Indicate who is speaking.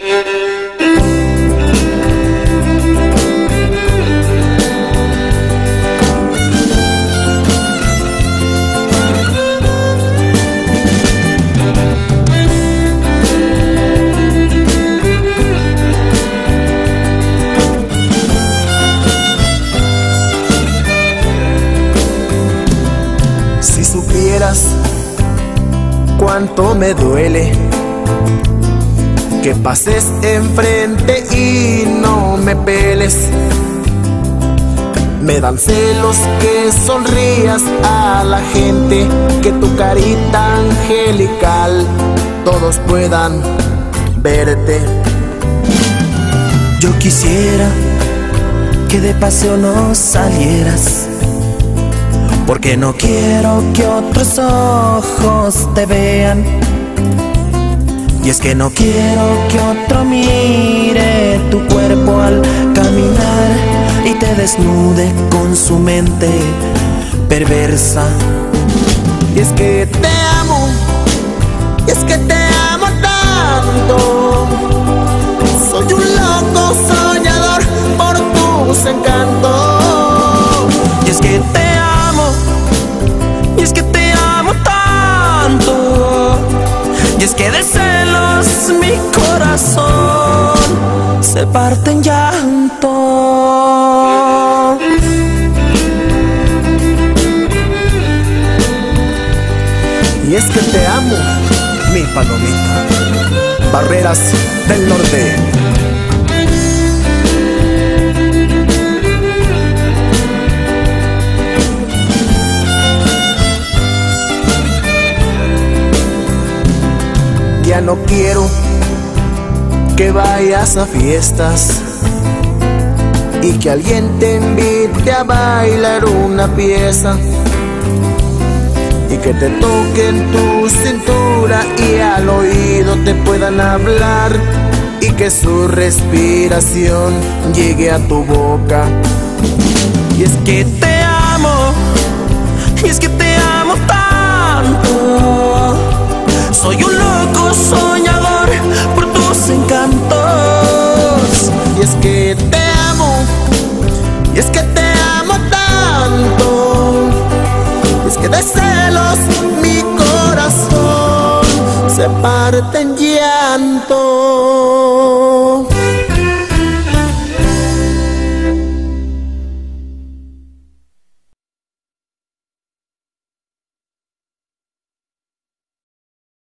Speaker 1: Si supieras cuánto me duele que pases enfrente y no me peles. Me dan celos que sonrías a la gente, que tu carita angelical todos puedan verte.
Speaker 2: Yo quisiera que de paseo no salieras, porque no quiero que otros ojos te vean. Y es que no quiero que otro mire tu cuerpo al caminar y te desnude con su mente perversa.
Speaker 1: Y es que te amo, y es que te amo tanto. Soy un loco soñador por tus encantos.
Speaker 2: Y es que te amo, y es que te amo tanto. Y es que de celos mi corazón se parte en llanto.
Speaker 1: Y es que te amo, mi palomita. Barreras del Norte. Ya no quiero que vayas a fiestas y que alguien te invite a bailar una pieza, y que te toquen tu cintura y al oído te puedan hablar, y que su respiración llegue a tu boca.
Speaker 2: Y es que te amo, y es que te amo tanto. Soy un loco soñador por tus encantos.